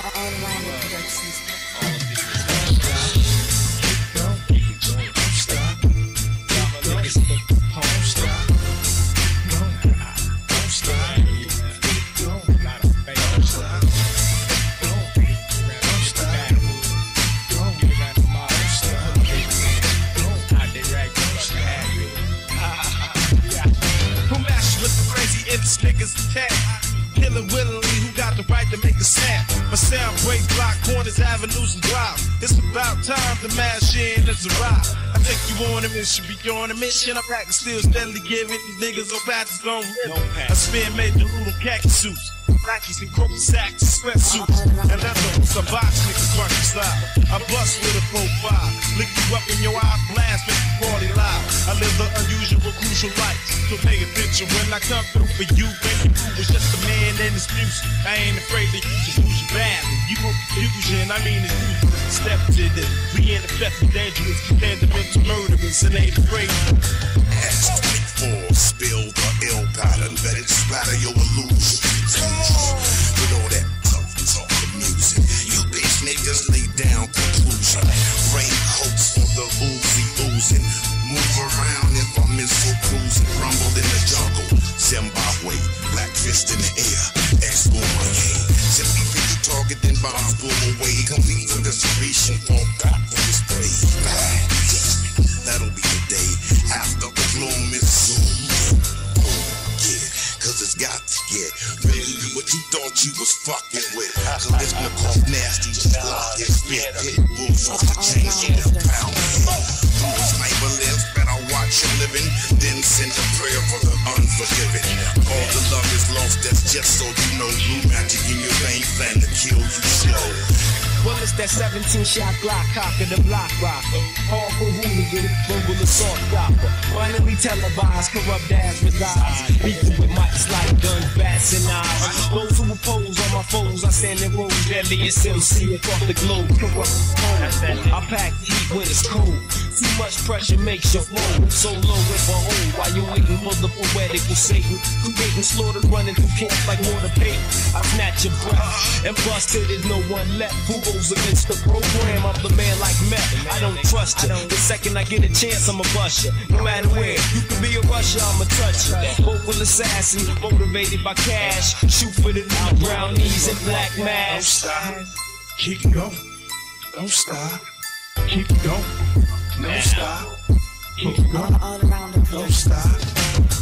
Niggas attack, killing willingly, who got the right to make a snap? My sound break block corners, avenues, and drive. It's about time to mash in as a ride. I take you on a mission, be on a mission. I'm back and still steadily giving these niggas on patches on rhythm. I spin made the rule of khaki suits, Nikes and crook sacks, sweatsuits, and leather. Some box niggas funky style. I bust with a profile, lick you up in your eye, blast, make you party loud. I live the unusual, crucial life. So pay attention when I come through for you. Baby, you was just a man in this music. I ain't afraid that you just lose your badly. You want confusion, I mean it's you. Step to this, we in effect dangerous, fundamental murderers, and ain't afraid. As 24, spill the ill pattern, let it splatter your illusions. With all that tough talk of music, you bitch niggas lay down conclusion. Raincoats on the Uzi oozing, move around if I'm in full cruising. Rumble in the jungle, Zimbabwe, black fist in the air, ex-Boomerang. Simply pick the target, then bombs blow away. Complete investigation for back for this day. That'll be the day after the gloom is soon. Cause it's got to get really what you thought you was fucking with. Kalishnikov nasty, just lock and spit. Pit bulls off the chains in the pound. Who the sniper lives, better watch your living. Then send a prayer for the unforgiven. All the love is lost, that's just so you know. Blue magic in your veins, plan to kill you slow. Well, it's that 17-shot Glock cocker, the block rocker. Hardcore hooligan, verbal assault stopper. Finally televised, corrupt dads resides. Beating with mics like guns, bats, and eyes. Those who oppose on my foes, I stand in rows. Deadliest MC across the globe. Corrupt I pack heat when it's cold. Too much pressure makes you roll. So low and behold, while you waiting for the poetical Satan. Creating slaughter, running through camps like water paper. I snatch your breath and bust till there's no one left. Who goes against the program of the man like Meth? I don't trust you. The second I get a chance, I'ma bust you. No matter where, you can be a rusher, I'ma touch you. Vocal assassin, motivated by cash. Shoot for the new brown knees and black mask. Don't stop, keep it going. Don't stop, keep it going. Don't stop, keep it going. Don't stop.